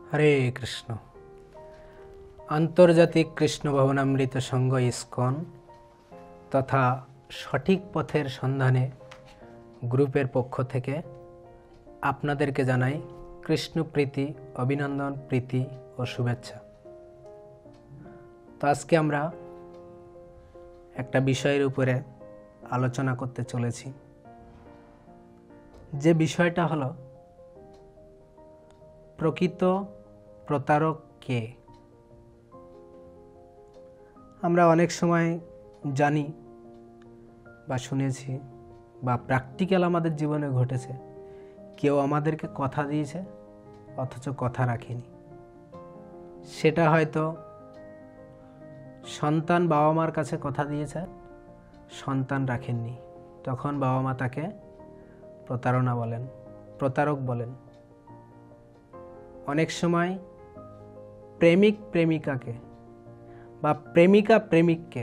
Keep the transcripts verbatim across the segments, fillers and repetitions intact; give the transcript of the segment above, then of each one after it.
হরে কৃষ্ণ। আন্তর্জাতিক কৃষ্ণ ভবনামৃত সংঘ ইসকন তথা সঠিক পথের সন্ধানে গ্রুপের পক্ষ থেকে আপনাদেরকে জানাই কৃষ্ণ প্রীতি, অভিনন্দন, প্রীতি ও শুভেচ্ছা। তো আজকে আমরা একটা বিষয়ের উপরে আলোচনা করতে চলেছি, যে বিষয়টা হলো প্রকৃত প্রতারক কে। আমরা অনেক সময় জানি বা শুনেছি বা প্র্যাকটিক্যাল আমাদের জীবনে ঘটেছে, কেউ আমাদেরকে কথা দিয়েছে অথচ কথা রাখেনি। সেটা হয়তো সন্তান বাবা মার কাছে কথা দিয়েছে, সন্তান রাখেননি, তখন বাবা মা তাকে প্রতারণা বলেন, প্রতারক বলেন। অনেক সময় প্রেমিক প্রেমিকাকে বা প্রেমিকা প্রেমিককে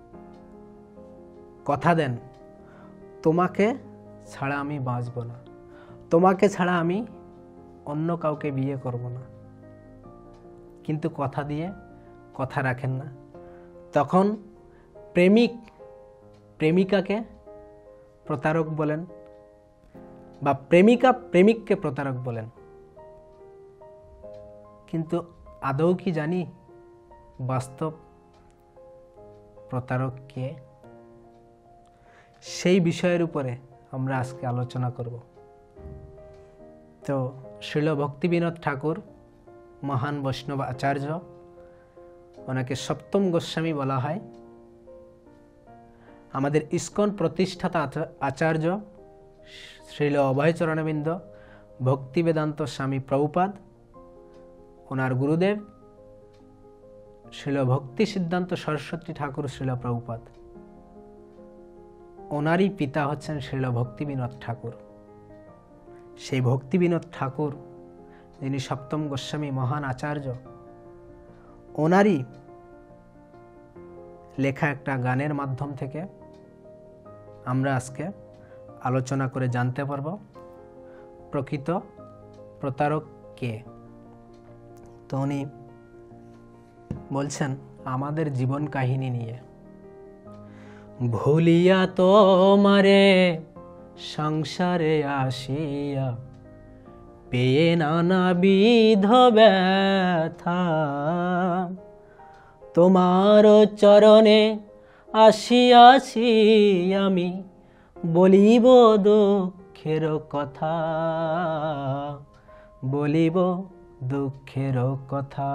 কথা দেন, তোমাকে ছাড়া আমি বাঁচব না, তোমাকে ছাড়া আমি অন্য কাউকে বিয়ে করব না, কিন্তু কথা দিয়ে কথা রাখেন না। তখন প্রেমিক প্রেমিকাকে প্রতারক বলেন বা প্রেমিকা প্রেমিককে প্রতারক বলেন। কিন্তু আদৌ কি জানি বাস্তব প্রতারক কে? সেই বিষয়ের উপরে আমরা আজকে আলোচনা করব। তো শ্রীল ভক্তিবিনোদ ঠাকুর, মহান বৈষ্ণব আচার্য, ওনাকে সপ্তম গোস্বামী বলা হয়। আমাদের ইসকন প্রতিষ্ঠাতা আচার্য শ্রীল অভয়চরণবিন্দ ভক্তিবেদান্ত স্বামী প্রভুপাদ, ওনার গুরুদেব শ্রীল ভক্তি সিদ্ধান্ত সরস্বতী ঠাকুর শ্রীল প্রভুপাদ, ওনারই পিতা হচ্ছেন শ্রীল ভক্তিবিনোদ ঠাকুর। সেই ভক্তিবিনোদ ঠাকুর, যিনি সপ্তম গোস্বামী মহান আচার্য, ওনারই লেখা একটা গানের মাধ্যম থেকে আমরা আজকে আলোচনা করে জানতে পারব প্রকৃত প্রতারক কে। তো উনি বলছেন আমাদের জীবন কাহিনী নিয়ে, ভুলিয়া তোমারে সংসারে আসিয়া পেয়ে নানাবিধ ব্যথা, তোমার চরণে আসিয়াছি আমি বলিব দুঃখের কথা, বলিব দুঃখের কথা।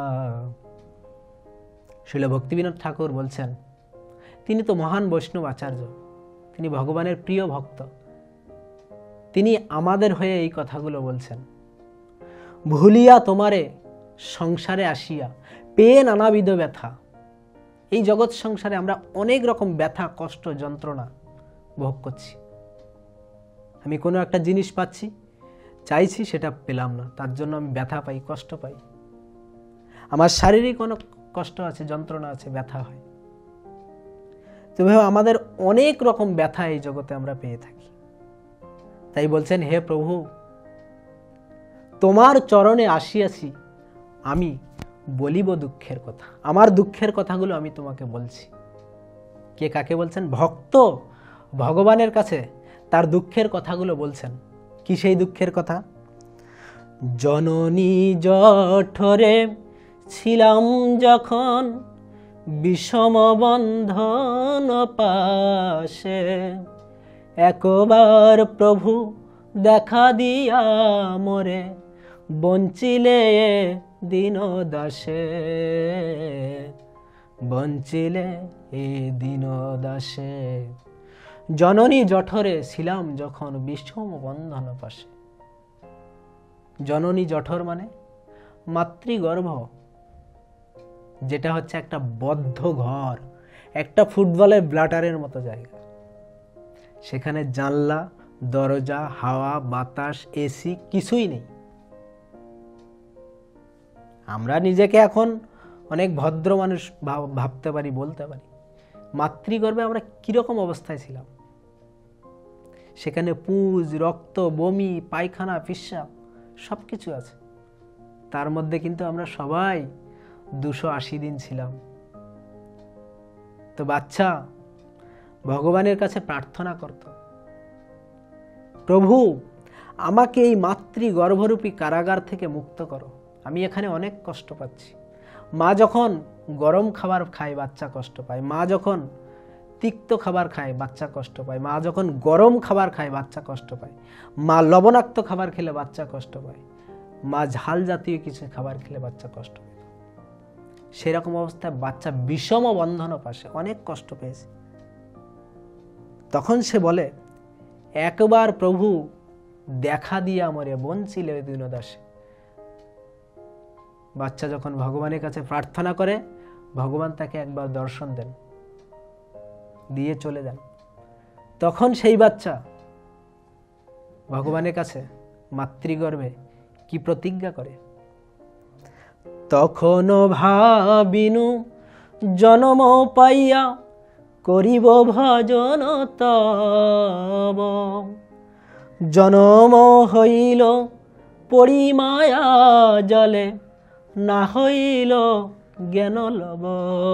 শ্রীল ভক্তিবিনোদ ঠাকুর বলছেন, তিনি তো মহান বৈষ্ণব আচার্য, তিনি ভগবানের প্রিয় ভক্ত, তিনি আমাদের হয়ে এই কথাগুলো বলছেন। ভুলিয়া তোমারে সংসারে আসিয়া পেয়ে নানাবিধ ব্যথা। এই জগৎ সংসারে আমরা অনেক রকম ব্যথা, কষ্ট, যন্ত্রণা ভোগ করছি। আমি কোনো একটা জিনিস পাচ্ছি, চাইছি, সেটা পেলাম না, তার জন্য আমি ব্যথা পাই, কষ্ট পাই। আমার শারীরিক অনেক কষ্ট আছে, যন্ত্রণা আছে, ব্যথা হয়। তবে আমাদের অনেক রকম ব্যথা এই জগতে আমরা পেয়ে থাকি। তাই বলছেন, হে প্রভু, তোমার চরণে আসিয়াছি আমি বলিব দুঃখের কথা। আমার দুঃখের কথাগুলো আমি তোমাকে বলছি। কে কাকে বলছেন? ভক্ত ভগবানের কাছে তার দুঃখের কথাগুলো বলছেন। কি সেই দুঃখের কথা? জননী জঠরে ছিলাম যখন বিষম বন্ধন পাশে, একবার প্রভু দেখা দিয়া মোরে বঞ্চিলে দীন দাসে, বঞ্চিলে এ দীন দাসে। জননী জঠরে ছিলাম যখন বিষম বন্ধন পাশে। জননী জঠর মানে মাতৃগর্ভ, যেটা হচ্ছে একটা বদ্ধ ঘর, একটা ফুটবলের ব্লাটারের মতো জায়গা। সেখানে জানলা, দরজা, হাওয়া, বাতাস, এসি কিছুই নেই। আমরা নিজেকে এখন অনেক ভদ্র মানুষ ভাবতে পারি, বলতে পারি। মাতৃগর্ভে আমরা কিরকম অবস্থায় ছিলাম? সেখানে পুঁজ, রক্ত, বমি, পায়খানা, পেশাব সব কিছু আছে। তার মধ্যে কিন্তু আমরা সবাই দুশো আশি দিন ছিলাম। তো বাচ্চা ভগবানের কাছে প্রার্থনা করত, প্রভু আমাকে এই মাতৃ গর্ভরূপী কারাগার থেকে মুক্ত করো, আমি এখানে অনেক কষ্ট পাচ্ছি। মা যখন গরম খাবার খায় বাচ্চা কষ্ট পায়, মা যখন তিক্ত খাবার খায় বাচ্চা কষ্ট পায়, মা যখন গরম খাবার খায় বাচ্চা কষ্ট পায়, মা লবণাক্ত খাবার খেলে বাচ্চা কষ্ট পায়, মা ঝাল জাতীয় কিছু খাবার খেলে বাচ্চা কষ্ট পায়। সেরকম অবস্থায় বাচ্চা বিষম বন্ধন পাশে অনেক কষ্ট পেয়েছে। তখন সে বলে, একবার প্রভু দেখা দিয়ে আমারে বঞ্চিলে দীনদাসে। বাচ্চা যখন ভগবানের কাছে প্রার্থনা করে, ভগবান তাকে একবার দর্শন দেন, দিয়ে চলে যান। তখন সেই বাচ্চা ভগবানের কাছে মাতৃগর্ভে কি প্রতিজ্ঞা করে, তখনও ভাবিনু জনম পাইয়া করিব ভজন তব, জনম হইল পরিমায়া জলে, না হইল জ্ঞান লব,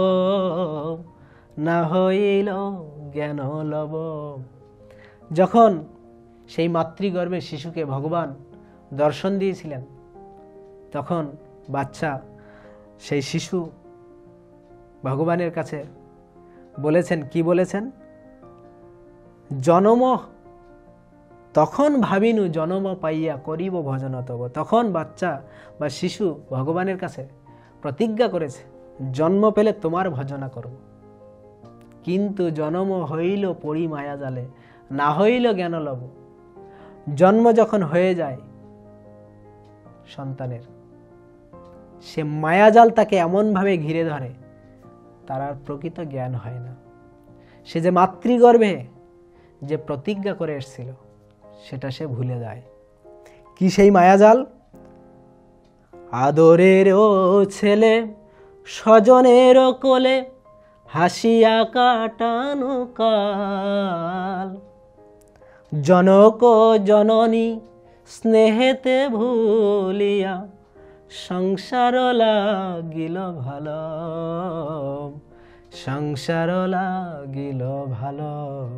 না হইল জ্ঞান লব। যখন সেই মাতৃগর্ভে শিশুকে ভগবান দর্শন দিয়েছিলেন, তখন বাচ্চা সেই শিশু ভগবানের কাছে বলেছেন, কি বলেছেন, জনম, তখন ভাবিনু জনম পাইয়া করিব ভজন তব। তখন বাচ্চা বা শিশু ভগবানের কাছে প্রতিজ্ঞা করেছে, জন্ম পেলে তোমার ভজনা করব, কিন্তু জন্ম হইল পরি মায়া জালে, না হইল জ্ঞান লব। জন্ম যখন হয়ে যায় সন্তানের, সে মায়াজাল তাকে এমনভাবে ঘিরে ধরে, তার আর প্রকৃত জ্ঞান হয় না। সে যে মাতৃগর্ভে যে প্রতিজ্ঞা করে এসেছিল সেটা সে ভুলে যায়। কি সেই মায়াজাল? আদরের ও ছেলে স্বজনের কোলে হাসিয়া কাটানো কাল, জনক জননী স্নেহেতে ভুলিয়া সংসার লাগিল ভালো, সংসার লাগিল ভালো।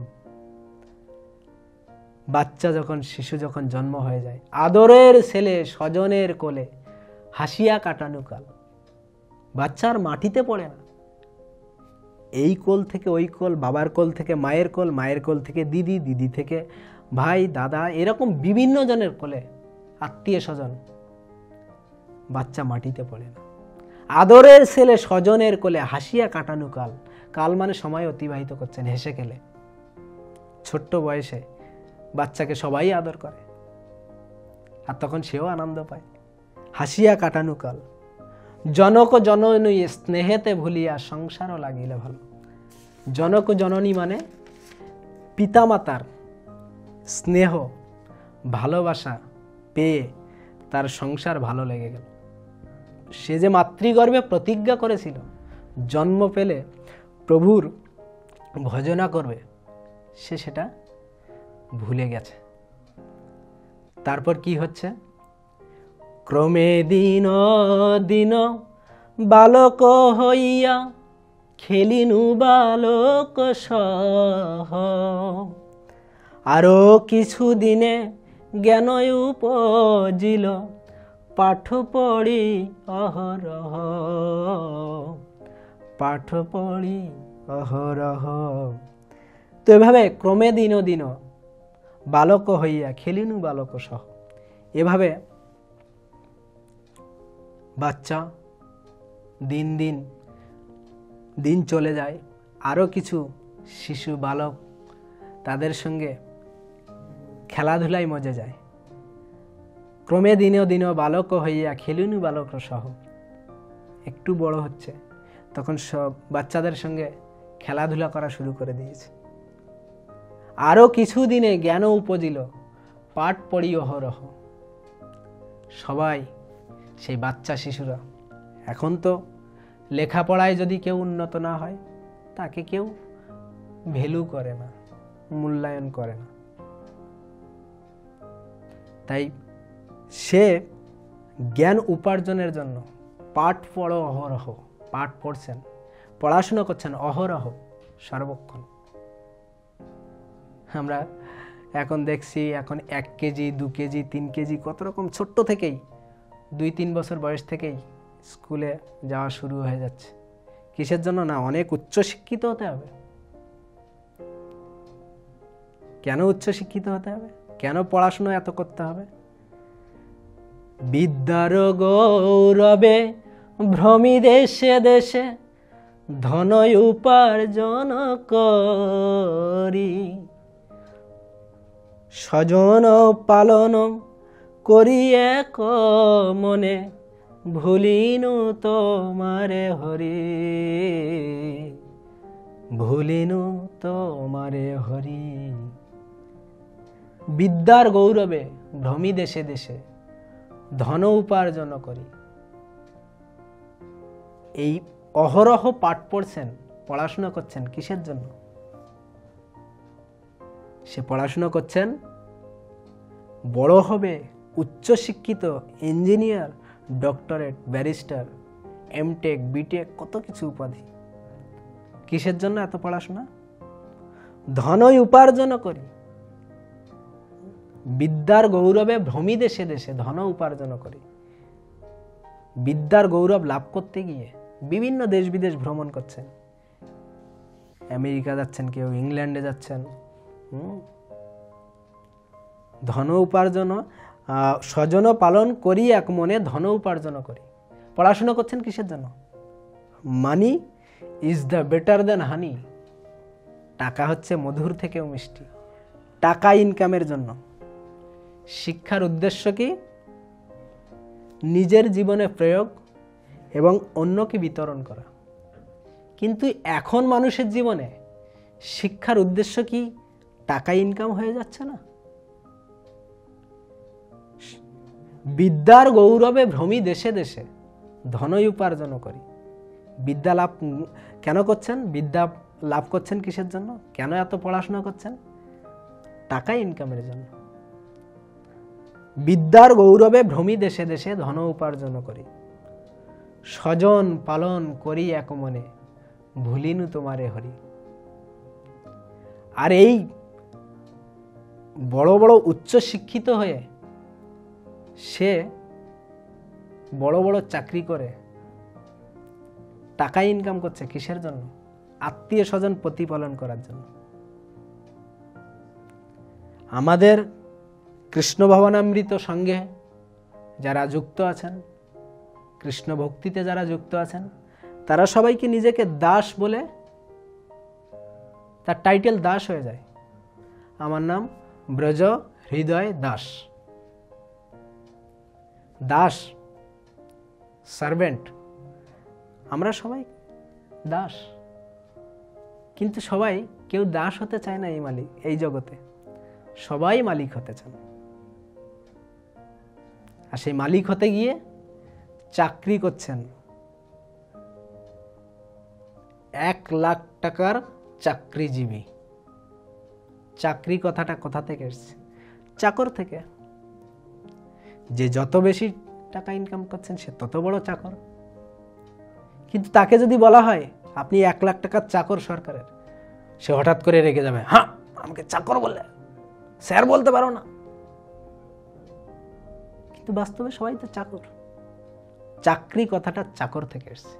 বাচ্চা যখন, শিশু যখন জন্ম হয়ে যায়, আদরের ছেলে স্বজনের কোলে হাসিয়া কাটানো কাল, বাচ্চার মাটিতে পড়ে না। এই কোল থেকে ওই কোল, বাবার কোল থেকে মায়ের কোল, মায়ের কোল থেকে দিদি, দিদি থেকে ভাই, দাদা, এরকম বিভিন্ন জনের কোলে আত্মীয় স্বজন, বাচ্চা মাটিতে পড়ে না। আদরের ছেলে স্বজনের কোলে হাসিয়া কাটানো কাল, কাল মানে সময় অতিবাহিত করছেন হেসে খেলে। ছোট্ট বয়সে বাচ্চাকে সবাই আদর করে, আর তখন সেও আনন্দ পায়। হাসিয়া কাটানো কাল, জনক জননী স্নেহেতে ভুলিয়া সংসারও লাগিলে ভালো। জনক জননী মানে পিতামাতার স্নেহ ভালোবাসা পেয়ে তার সংসার ভালো লেগে গেল। সে যে মাতৃগর্ভে প্রতিজ্ঞা করেছিল জন্ম পেলে প্রভুর ভজনা করবে, সে সেটা ভুলে গেছে। তারপর কি হচ্ছে? ক্রমে দিন দিন বালক হইয়া খেলিনু বালক সহ, আরো কিছু দিনে জ্ঞান উপজিল পাঠ পড়ি অহরহ, পাঠ পড়ি অহরহ। তো এভাবে ক্রমে দিন দিন বালক হইয়া খেলিনু বালক সহ, এভাবে বাচ্চা দিন দিন দিন চলে যায়। আরও কিছু শিশু বালক তাদের সঙ্গে খেলাধুলায় মজে যায়। ক্রমে দিনও দিনও বালক হইয়া খেলিনু বালক সহ, একটু বড় হচ্ছে, তখন সব বাচ্চাদের সঙ্গে খেলাধুলা করা শুরু করে দিয়েছে। আরও কিছু দিনে জ্ঞান উপজিল পাঠ পড়ি অহরহ। সবাই সেই বাচ্চা শিশুরা, এখন তো লেখাপড়ায় যদি কেউ উন্নত না হয় তাকে কেউ ভ্যালু করে না, মূল্যায়ন করে না। তাই সে জ্ঞান উপার্জনের জন্য পাঠ পড়ো অহরহ, পাঠ পড়ছেন, পড়াশোনা করছেন অহরহ সর্বক্ষণ। আমরা এখন দেখছি এখন এক কেজি দু কেজি তিন কেজি কত রকম ছোট্ট থেকেই দুই তিন বছর বয়স থেকেই স্কুলে যাওয়া শুরু হয়ে যাচ্ছে। কিসের জন্য? না অনেক উচ্চ শিক্ষিত হতে হবে। কেন উচ্চ শিক্ষিত হতে হবে? কেন পড়াশোনা এত করতে হবে? বিদ্যার গৌরবে ভ্রমি দেশে দেশে ধন উপার্জন করি, স্বজন পালন করি এক মনে ভুলিনু তোমারে হরি, ভুলিনু তোমারে হরি। বিদ্যার গৌরবে ভ্রমি দেশে দেশে ধন উপার্জন করি। এই অহরহ পাঠ পড়ছেন, পড়াশোনা করছেন কিসের জন্য? সে পড়াশোনা করছেন বড় হবে, উচ্চ শিক্ষিত, engineer, doctorate, barrister, M Tech, B Tech, কত কিছু উপাধি। কিসের জন্য এত পড়াশোনা? ধনই উপার্জন করি। বিদ্যার গৌরবে ভ্রমি দেশে দেশে ধন উপার্জন করি। বিদ্যার গৌরব লাভ করতে গিয়ে বিভিন্ন দেশ বিদেশ ভ্রমণ করছেন, আমেরিকা যাচ্ছেন, কেউ ইংল্যান্ডে যাচ্ছেন। ধন উপার্জন, স্বজন পালন করি এক মনে ধন উপার্জন করি। পড়াশোনা করছেন কিসের জন্য? Money is the better than honey. টাকা হচ্ছে মধুর থেকেও মিষ্টি। টাকা ইনকামের জন্য। শিক্ষার উদ্দেশ্য কি? নিজের জীবনে প্রয়োগ এবং অন্যকে বিতরণ করা। কিন্তু এখন মানুষের জীবনে শিক্ষার উদ্দেশ্য কি টাকা ইনকাম হয়ে যাচ্ছে না? বিদ্যার গৌরবে ভ্রমি দেশে দেশে ধনই উপার্জন করি। বিদ্যা লাভ কেন করছেন? বিদ্যা লাভ করছেন কিসের জন্য? কেন এত পড়াশোনা করছেন? টাকা ইনকামের জন্য। বিদ্যার গৌরবে ভ্রমি দেশে দেশে ধন উপার্জন করি, স্বজন পালন করি এক মনে ভুলিনু তোমারে হরি। আর এই বড় বড় উচ্চ শিক্ষিত হয়ে সে বড় বড় চাকরি করে টাকা ইনকাম করছে কিসের জন্য? আত্মীয় স্বজন প্রতিপালন করার জন্য। আমাদের কৃষ্ণ ভবনামৃত সঙ্গে যারা যুক্ত আছেন, কৃষ্ণ ভক্তিতে যারা যুক্ত আছেন, তারা সবাইকে নিজেকে দাস বলে, তার টাইটেল দাস হয়ে যায়। আমার নাম ব্রজ হৃদয় দাস। দাস, সার্ভেন্ট, আমরা সবাই দাস। কিন্তু সবাই কেউ দাস হতে চায় না এই মালিক এই জগতে। সবাই মালিক হতে চান। আর সেই মালিক হতে গিয়ে চাকরি করছেন। এক লাখ টাকার চাকরিজীবী। চাকরি কথাটা কোথা থেকে এসেছে? চাকর থেকে। যে যত বেশি টাকা ইনকাম করছেন সে তত বড় চাকর। কিন্তু তাকে যদি বলা হয় আপনি এক লাখ টাকার চাকর সরকারের, সে হঠাৎ করে রেগে যাবে, হ্যাঁ আমাকে চাকর বলে, স্যার বলতে পারো না। কিন্তু বাস্তবে সবাই তো চাকর। চাকরি কথাটা চাকর থেকে এসেছে।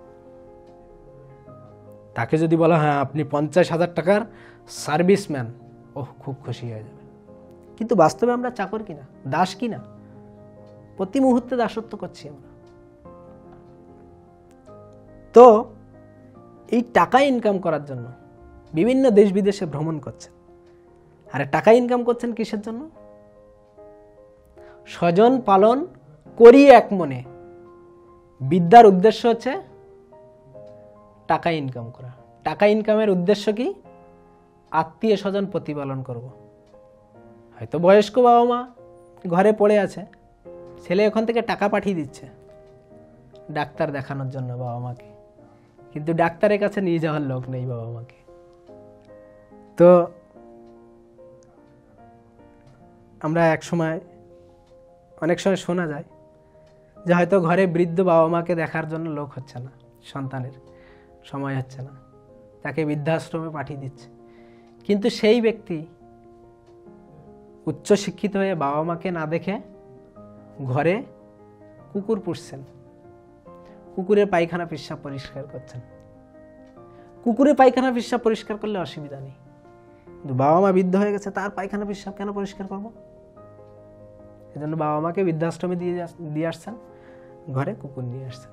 তাকে যদি বলা হ্যাঁ আপনি পঞ্চাশ হাজার টাকার সার্ভিসম্যান, ওহ খুব খুশি হয়ে যাবে। কিন্তু বাস্তবে আমরা চাকর কিনা, দাস কিনা? প্রতি মুহূর্তে দাসত্ব করছি আমরা। তো এই টাকা ইনকাম করার জন্য বিভিন্ন দেশ বিদেশে ভ্রমণ করছেন। আরে টাকা ইনকাম করছেন কিসের জন্য? স্বজন পালন করি এক মনে। বিদ্যার উদ্দেশ্য হচ্ছে টাকা ইনকাম করা। টাকা ইনকামের উদ্দেশ্য কি? আত্মীয় স্বজন প্রতিপালন করব। হয়তো বয়স্ক বাবা মা ঘরে পড়ে আছে, ছেলে ওখান থেকে টাকা পাঠিয়ে দিচ্ছে ডাক্তার দেখানোর জন্য বাবা মাকে, কিন্তু ডাক্তারের কাছে নিয়ে যাওয়ার লোক নেই বাবা মাকে। তো আমরা এক সময় অনেক সময় শোনা যায় যে হয়তো ঘরে বৃদ্ধ বাবা মাকে দেখার জন্য লোক হচ্ছে না, সন্তানের সময় হচ্ছে না, তাকে বৃদ্ধাশ্রমে পাঠিয়ে দিচ্ছে। কিন্তু সেই ব্যক্তি উচ্চ শিক্ষিত হয়ে বাবা মাকে না দেখে ঘরে কুকুর পুষছেন, কুকুরের পায়খানা পেশাব পরিষ্কার করছেন। কুকুরের পায়খানা পেশাব পরিষ্কার করলে অসুবিধা নেই, কিন্তু বাবা মা বৃদ্ধ হয়ে গেছে, তার পায়খানা পেশাব কেন পরিষ্কার করবো? এজন্য বাবা মাকে বৃদ্ধাশ্রমে দিয়ে দিয়ে আসছেন, ঘরে কুকুর নিয়ে আসছেন।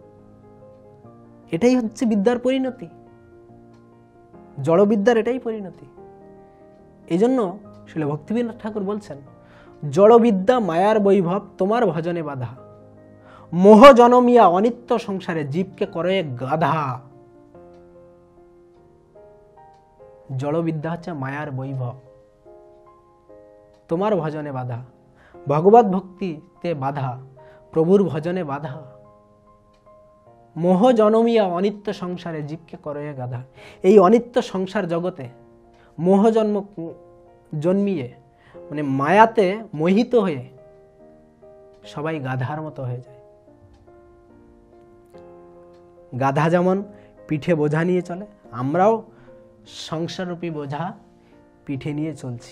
এটাই হচ্ছে বিদ্যার পরিণতি, জড়বিদ্যার এটাই পরিণতি। এই জন্য শিল ভক্তিবিনোদ ঠাকুর বলছেন, জড়বিদ্যা মায়ার বৈভব তোমার ভজনে বাধা, মোহ জনমিয়া অনিত্য সংসারে জীবকে করে গাধা। জড়বিদ্যা হচ্ছে মায়ার বৈভব, তোমার ভজনে বাধা, ভগবত ভক্তিতে বাধা, প্রভুর ভজনে বাধা। মোহ জনমিয়া অনিত্য সংসারে জীবকে করে গাধা। এই অনিত্য সংসার জগতে মোহ জন্ম জন্মিয়ে মানে মায়াতে মোহিত হয়ে সবাই গাধার মতো হয়ে যায়। গাধা যেমন পিঠে বোঝা নিয়ে চলে, আমরাও সংসাররূপী বোঝা পিঠে নিয়ে চলছি।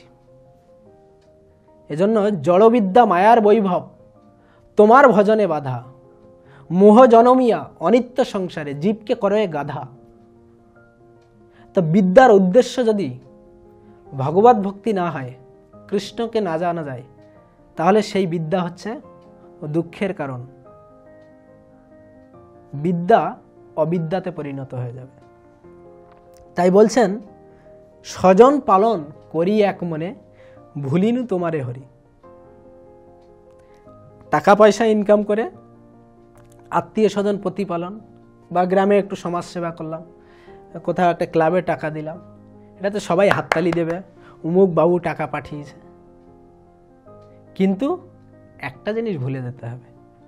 এজন্য জড়বিদ্যা মায়ার বৈভব তোমার ভজনে বাধা, মোহ জনমিয়া অনিত্য সংসারে জীবকে করে গাধা। তো বিদ্যার উদ্দেশ্য যদি ভগবত ভক্তি না হয়, কৃষ্ণকে না জানা যায়, তাহলে সেই বিদ্যা হচ্ছে দুঃখের কারণ। বিদ্যা অবিদ্যাতে পরিণত হয়ে যাবে। তাই বলছেন, স্বজন পালন করি এক মনে, ভুলিনু তোমারে হরি। টাকা পয়সা ইনকাম করে আত্মীয় স্বজন প্রতিপালন, বা গ্রামে একটু সমাজ সেবা করলাম, কোথাও একটা ক্লাবে টাকা দিলাম, এটা তো সবাই হাততালি দেবে, উমুক বাবু টাকা পাঠিয়েছে। কিন্তু একটা জিনিস ভুলে যেতে হবে,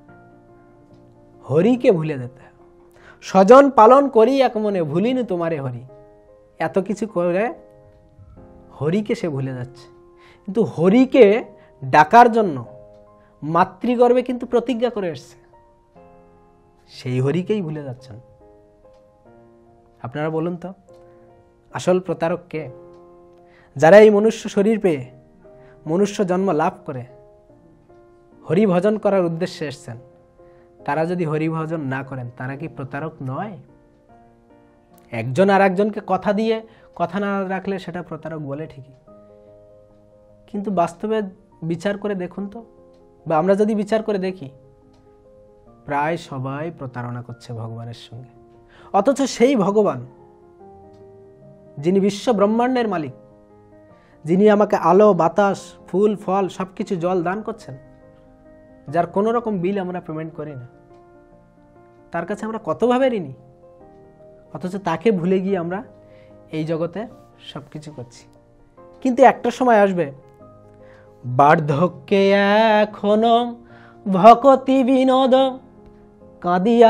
হরিকে ভুলে যেতে হবে। স্বজন পালন করি এক মনে, ভুলিনু তোমারে হরি। এত কিছু করে হরিকে সে ভুলে যাচ্ছে। কিন্তু হরিকে ডাকার জন্য মাতৃগর্ভে কিন্তু প্রতিজ্ঞা করে এসছে, সেই হরিকেই ভুলে যাচ্ছেন। আপনারা বলুন তো, আসল প্রতারক কে? যারা এই মনুষ্য শরীর পেয়ে মনুষ্য জন্ম লাভ করে হরি ভজন করার উদ্দেশ্যে এসছেন, তারা যদি হরি ভজন না করেন, তারা কি প্রতারক নয়? একজন আর একজনকে কথা দিয়ে কথা না রাখলে সেটা প্রতারক বলে ঠিকই, কিন্তু বাস্তবে বিচার করে দেখুন তো, বা আমরা যদি বিচার করে দেখি, প্রায় সবাই প্রতারণা করছে ভগবানের সঙ্গে। অথচ সেই ভগবান, যিনি বিশ্ব ব্রহ্মাণ্ডের মালিক, যিনি আমাকে আলো বাতাস ফুল ফল সবকিছু জল দান করছেন, যার কোনো রকম বিল আমরা পেমেন্ট করি না, তার কাছে আমরা কতভাবে ঋণী। অথচ তাকে ভুলে গিয়ে আমরা এই জগতে সবকিছু করছি। কিন্তু একটা সময় আসবে, বার্ধক্যে এখনো ভকতি বিনোদ, কাঁদিয়া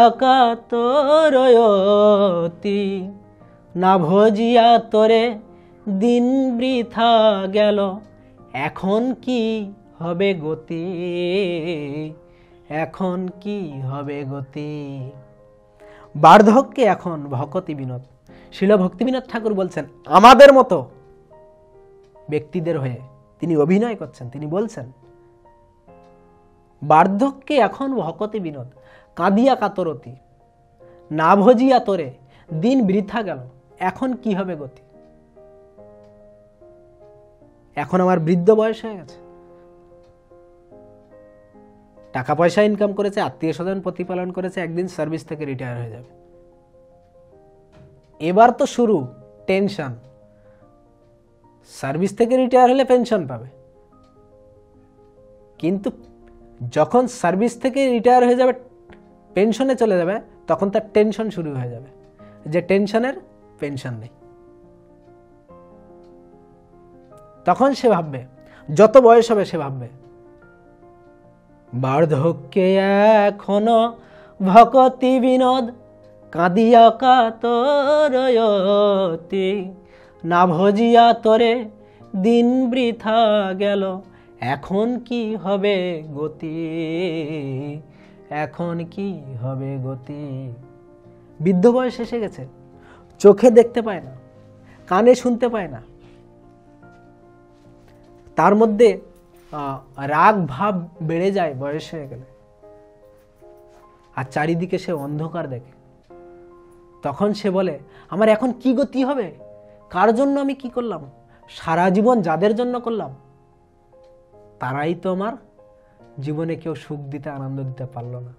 কাতরয়তি, না ভজিয়া তোরে দিন বৃথা গেল, এখন কি হবে গতি, এখন কি হবে গতি। বার্ধক্যে এখন ভকতি বিনোদ। শিল ভক্তিবিনোদ ঠাকুর বলছেন, আমাদের মতো ব্যক্তিদের হয়ে তিনি অভিনয় করছেন। তিনি বলছেন, বার্ধক্যে এখন ভকতি বিনোদ, কাঁদিয়া কাতরতি, না ভজিয়া তোরে দিন বৃথা গেল, এখন কি হবে গতি। এখন আমার বৃদ্ধ বয়স হয়ে গেছে, টাকা পয়সা ইনকাম করেছে, আত্মীয় স্বজন প্রতিপালন করেছে, একদিন সার্ভিস থেকে রিটায়ার হয়ে যাবে। এবার তো শুরু টেনশন, সার্ভিস থেকে রিটায়ার হলে পেনশন পাবে, কিন্তু যখন সার্ভিস থেকে রিটায়ার হয়ে যাবে, পেনশনে চলে যাবে, তখন তার টেনশন শুরু হয়ে যাবে, যে টেনশনের পেনশন নেই। তখন সে ভাববে, যত বয়স হবে সে ভাববে, বার্ধক্যে এখনো ভকতি বিনোদ, কাঁদিয়া কাতরয়তি, না ভজিয়া তোরে দিন বৃথা গেল, এখন কি হবে গতি, এখন কি হবে গতি। বৃদ্ধ বয়স এসে গেছে, চোখে দেখতে পায় না, কানে শুনতে পায় না, তার মধ্যে রাগ ভাব বেড়ে যায় বয়স হয়ে গেলে, আর চারিদিকে সে অন্ধকার দেখে। তখন সে বলে, আমার এখন কি গতি হবে, কার জন্য আমি কি করলাম, সারা জীবন যাদের জন্য করলাম তারাই তো আমার জীবনে কেউ সুখ দিতে আনন্দ দিতে পারলো না।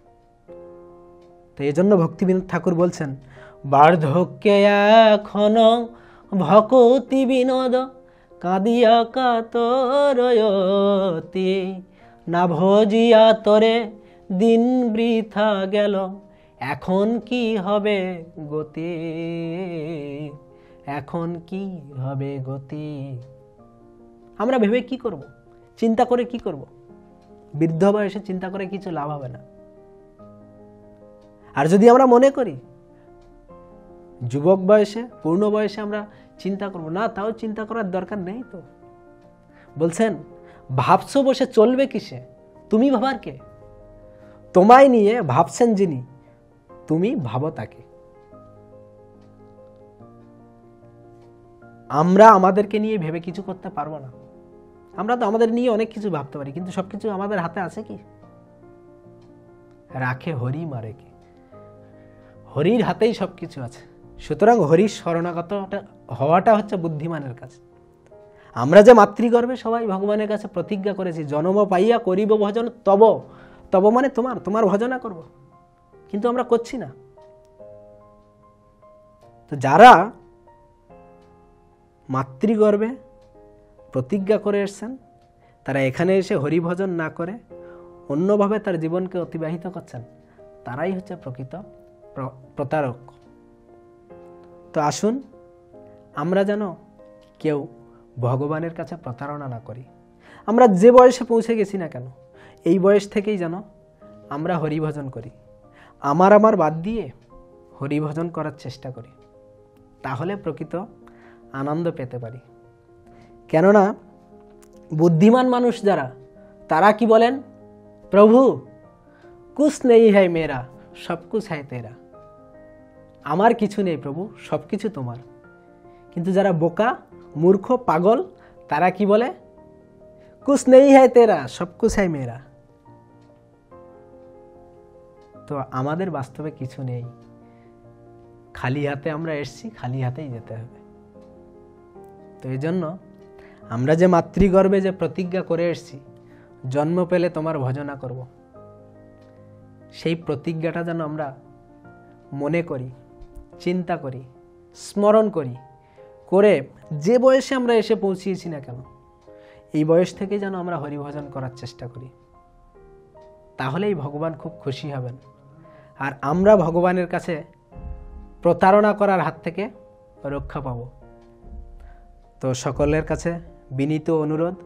তো এই জন্য ভক্তিবিনোদ ঠাকুর বলছেন, বার্ধক্যে এখনো ভকতি বিনোদ কাঁদিয়া কাতরয়তি, না ভজিয়া তোরে দিন বৃথা গেল, এখন কি হবে গতি, এখন কি হবে গতি। আমরা ভেবে কি করব, চিন্তা করে কি করব? বৃদ্ধ বয়সে চিন্তা করে কিছু লাভ হবে না। আর যদি আমরা মনে করি যুবক বয়সে, পূর্ণ বয়সে আমরা চিন্তা করব না, তাও চিন্তা করার দরকার নেই। তো বলছেন, ভাবছো বসে চলবে কিসে, তুমি ভাবার কে? তোমায় নিয়ে ভাবছেন যিনি, তুমি ভাবো তাকে। আমরা আমাদেরকে নিয়ে ভেবে কিছু করতে পারবো না। আমরা তো আমাদের নিয়ে অনেক কিছু ভাবতে পারি, কিন্তু সবকিছু আমাদের হাতে আছে কি? রাখে হরি মারে কি, হরির হাতেই সবকিছু আছে। সুতরাং হরির শরণাগত হওয়াটা হচ্ছে বুদ্ধিমানের কাজ। আমরা যে মাতৃগর্ভে সবাই ভগবানের কাছে প্রতিজ্ঞা করেছি, জন্ম পাইয়া করিব ভজন তব, তব মানে তোমার, তোমার ভজনা করব, কিন্তু আমরা করছি না। তো যারা মাতৃগর্ভে প্রতিজ্ঞা করে এসছেন, তারা এখানে এসে হরিভজন না করে অন্যভাবে তার জীবনকে অতিবাহিত করছেন, তারাই হচ্ছে প্রকৃত প্রতারক। তো আসুন আমরা যেন কেউ ভগবানের কাছে প্রতারণা না করি। আমরা যে বয়সে পৌঁছে গেছি না কেন, এই বয়স থেকেই যেন আমরা হরিভজন করি, আমার আমার বাদ দিয়ে হরিভজন করার চেষ্টা করি, তাহলে প্রকৃত আনন্দ পেতে পারি। কেননা বুদ্ধিমান মানুষ যারা, তারা কি বলেন, প্রভু কুছ নেই হ্যায় মেরা, সব কুছ হ্যায় তেরা। আমার কিছু নেই প্রভু, সব কিছু তোমার। কিন্তু যারা বোকা, মূর্খ, পাগল, তারা কি বলে, কুছ নেই হ্যায় তেরা, সব কুছ হ্যায় মেরা। তো আমাদের বাস্তবে কিছু নেই, খালি হাতে আমরা এসছি, খালি হাতেই যেতে হবে। তো এই জন্য আমরা যে মাতৃগর্ভে যে প্রতিজ্ঞা করে এসছি, জন্ম পেলে তোমার ভজনা করব, সেই প্রতিজ্ঞাটা যেন আমরা মনে করি, চিন্তা করি, স্মরণ করি, করে যে বয়সে আমরা এসে পৌঁছিয়েছি না কেন, এই বয়স থেকে যেন আমরা হরিভজন করার চেষ্টা করি। তাহলেই ভগবান খুব খুশি হবেন, আর আমরা ভগবানের কাছে প্রতারণা করার হাত থেকে রক্ষা পাব। তো সকলের কাছে বিনীত অনুরোধ,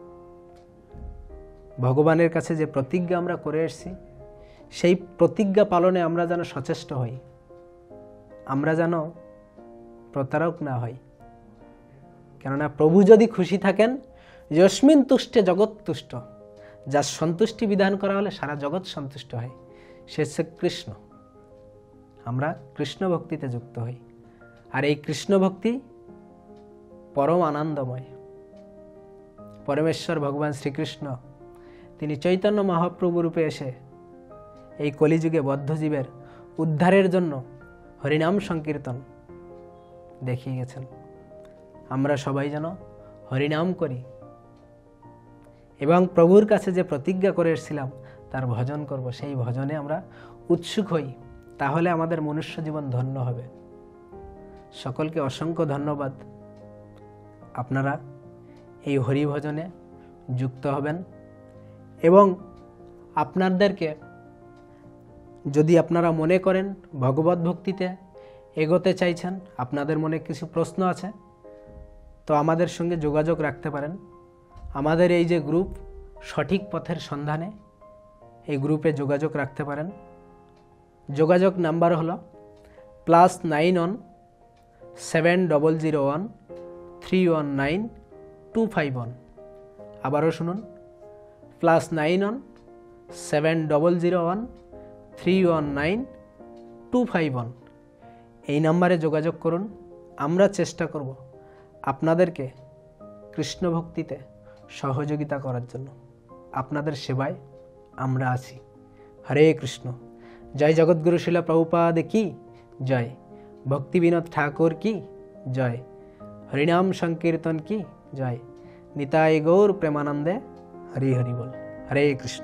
ভগবানের কাছে যে প্রতিজ্ঞা আমরা করে এসেছি, সেই প্রতিজ্ঞা পালনে আমরা যেন সচেষ্ট হই, আমরা যেন প্রতারক না হই। কেননা প্রভু যদি খুশি থাকেন, যস্মিন তুষ্টে জগৎ তুষ্ট, যার সন্তুষ্টি বিধান করা হলে সারা জগৎ সন্তুষ্ট হয়, সে হচ্ছে কৃষ্ণ। আমরা কৃষ্ণ ভক্তিতে যুক্ত হই, আর এই কৃষ্ণ ভক্তি পরম আনন্দময়। পরমেশ্বর ভগবান শ্রীকৃষ্ণ তিনি চৈতন্য মহাপ্রভু রূপে এসে এই কলিযুগে বদ্ধজীবের উদ্ধারের জন্য হরিনাম সংকীর্তন দেখিয়ে গেছেন। আমরা সবাই যেন হরিনাম করি এবং প্রভুর কাছে যে প্রতিজ্ঞা করে এসেছিলাম তার ভজন করব, সেই ভজনে আমরা উৎসুক হই, তাহলে আমাদের মনুষ্য জীবন ধন্য হবে। সকলকে অসংখ্য ধন্যবাদ। আপনারা এই হরিভজনে যুক্ত হবেন এবং আপনাদেরকে যদি আপনারা মনে করেন ভগবত ভক্তিতে এগোতে চাইছেন, আপনাদের মনে কিছু প্রশ্ন আছে, তো আমাদের সঙ্গে যোগাযোগ রাখতে পারেন। আমাদের এই যে গ্রুপ সঠিক পথের সন্ধানে, এই গ্রুপে যোগাযোগ রাখতে পারেন। যোগাযোগ নাম্বার হলো plus nine one seven double zero one three one nine two five one. আবারও শুনুন, plus nine one seven double zero one three one nine two five one. এই নাম্বারে যোগাযোগ করুন। আমরা চেষ্টা করব আপনাদেরকে কৃষ্ণ ভক্তিতে সহযোগিতা করার জন্য। আপনাদের সেবায় আমরা আছি। হরে কৃষ্ণ। জয় জগৎগুরু শিলা প্রভুপাদ কি জয়। ভক্তি বিনোদ ঠাকুর কি জয়। হরিনাম সংকীর্তন কি জয়। নিতাই গৌর প্রেমানন্দে হরি হরি বল। হরে কৃষ্ণ।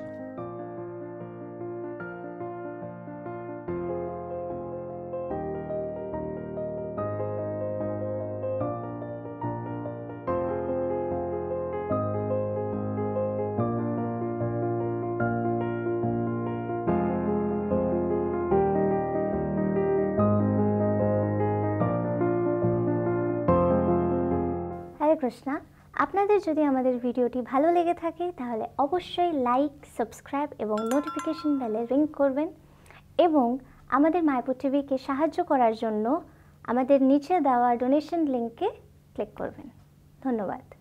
হরে কৃষ্ণা। আপনাদের যদি আমাদের ভিডিওটি ভালো লেগে থাকে তাহলে অবশ্যই লাইক, সাবস্ক্রাইব এবং নোটিফিকেশন বেলে রিং করবেন এবং আমাদের মায়াপুর টিভিকে সাহায্য করার জন্য আমাদের নিচে দেওয়া ডোনেশন লিঙ্কে ক্লিক করবেন। ধন্যবাদ।